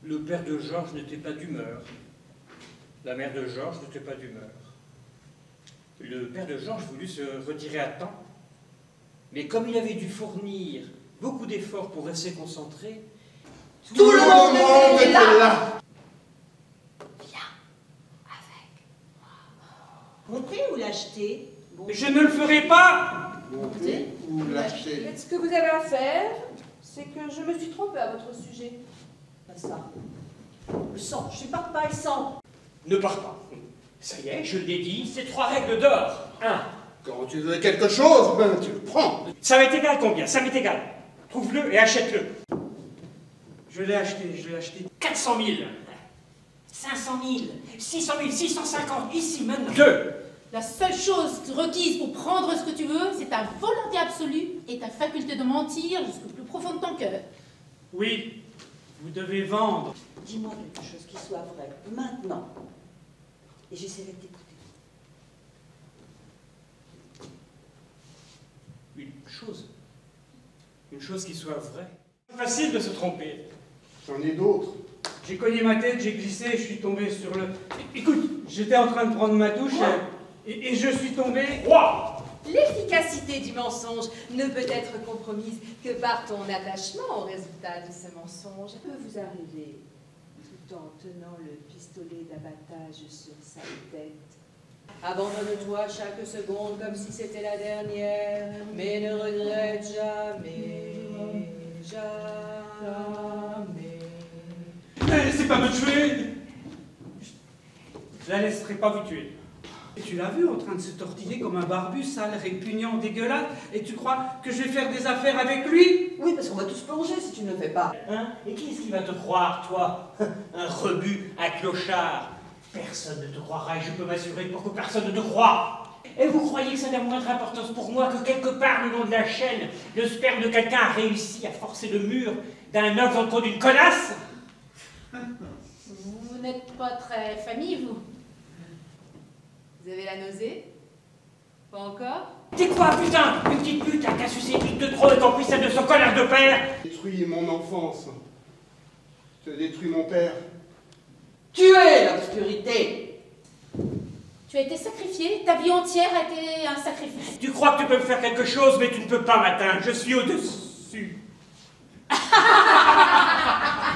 Le père de Georges n'était pas d'humeur. La mère de Georges n'était pas d'humeur. Le père de Georges voulut se retirer à temps, mais comme il avait dû fournir beaucoup d'efforts pour rester concentré, tout le monde était là. Viens avec moi. Monter ou l'acheter? Mais je ne le ferai pas. Monter ou lâcher? Ce que vous avez à faire, c'est que je me suis trompée à votre sujet. Pas ça. Le sang, je supporte pas le sang. Ne pars pas. Ça y est, je l'ai dit, c'est 3 règles d'or. 1. Quand tu veux quelque chose, ben tu le prends. Ça m'est égal combien? Ça m'est égal. Trouve-le et achète-le. Je l'ai acheté. 400 000. 500 000, 600 000, 650, ici, maintenant. 2. La seule chose requise pour prendre ce que tu veux, c'est ta volonté absolue et ta faculté de mentir jusqu'au plus profond de ton cœur. Oui, vous devez vendre. Dis-moi quelque chose qui soit vrai, maintenant. Et j'essaierai de t'écouter. Une chose qui soit vraie. C'est facile de se tromper. J'en ai d'autres. J'ai cogné ma tête, j'ai glissé, je suis tombé sur le... Écoute, j'étais en train de prendre ma douche et je suis tombé... Wow. L'efficacité du mensonge ne peut être compromise que par ton attachement au résultat de ce mensonge. Peut vous arriver tout en tenant le pistolet d'abattage sur sa tête. Abandonne-toi chaque seconde comme si c'était la dernière, mais ne regrette jamais, jamais. Ne laissez pas me tuer! Je la laisserai pas vous tuer. Et tu l'as vu en train de se tortiller comme un barbu, sale, répugnant, dégueulasse, et tu crois que je vais faire des affaires avec lui? Oui, parce qu'on va tous plonger si tu ne le fais pas. Hein? Et qui est-ce qui va te croire, toi? Un rebut, un clochard. Personne ne te croira et je peux m'assurer pour que personne ne te croie. Et vous croyez que ça n'a moindre importance pour moi que quelque part le long de la chaîne, le sperme de quelqu'un a réussi à forcer le mur d'un homme dans le trou d'une connasse? Vous n'êtes pas très famille, vous. Vous avez la nausée? Pas encore? T'es quoi, putain? Une petite pute qui a sucé une de trop et compris celle de son connard de père? Détruis mon enfance. Je détruis mon père. Tuer l'obscurité. Tu as été sacrifié, ta vie entière a été un sacrifice. Tu crois que tu peux me faire quelque chose, mais tu ne peux pas m'atteindre. Je suis au-dessus.